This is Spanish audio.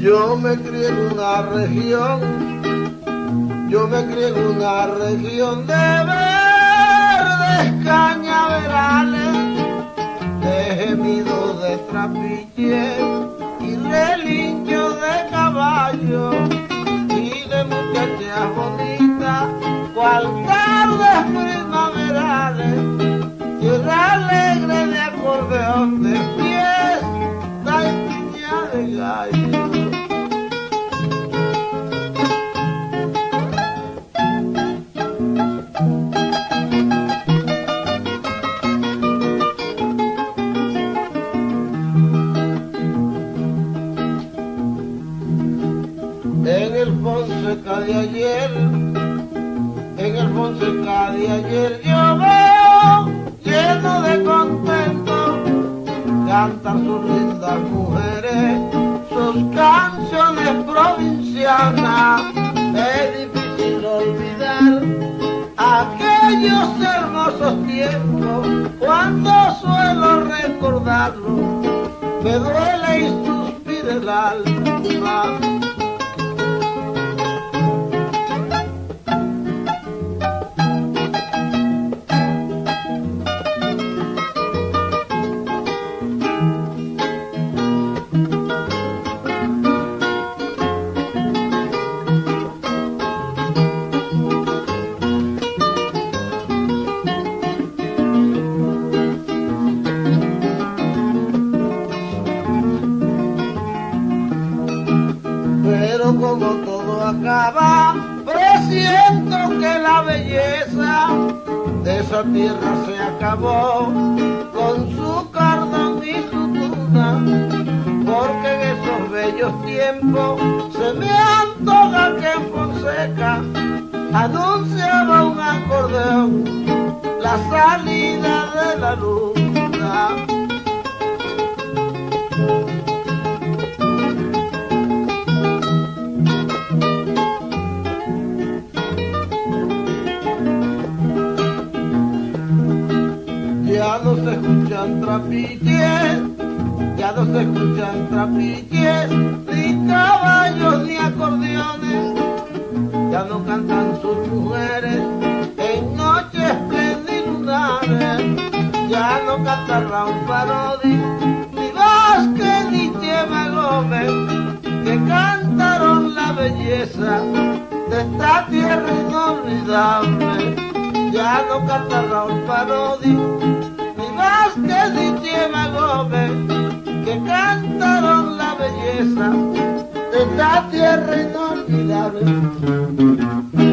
Yo me crié en una región, yo me crié en una región de verdes cañaverales, de gemidos de trapiche y relinchos de caballo y de muchachas bonitas, cual tardes primaverales, tierra alegre de acordeón, de fiesta y piña de gallo. En el Fonseca de ayer, en el Fonseca de ayer yo veo lleno de contento cantar sus lindas mujeres, sus canciones provincianas. Es difícil olvidar aquellos hermosos tiempos, cuando suelo recordarlo me duele y suspira el alma. Pero como todo acaba, presiento que la belleza de esa tierra se acabó con su cardón y su tuna, porque en esos bellos tiempos se me antoja que en Fonseca anunciaba un acordeón la salida de la luna. Ya no se escuchan trapiches, ya no se escuchan trapiches, ni caballos ni acordeones, ya no cantan sus mujeres en noches plenilunares, ya no canta Raúl Parodi, ni Vázquez ni Chema Gómez, que cantaron la belleza de esta tierra inolvidable. Ya no canta Raúl Parodi, ni Vázquez ni Chema Gómez, que cantaron la belleza de esta tierra inolvidable.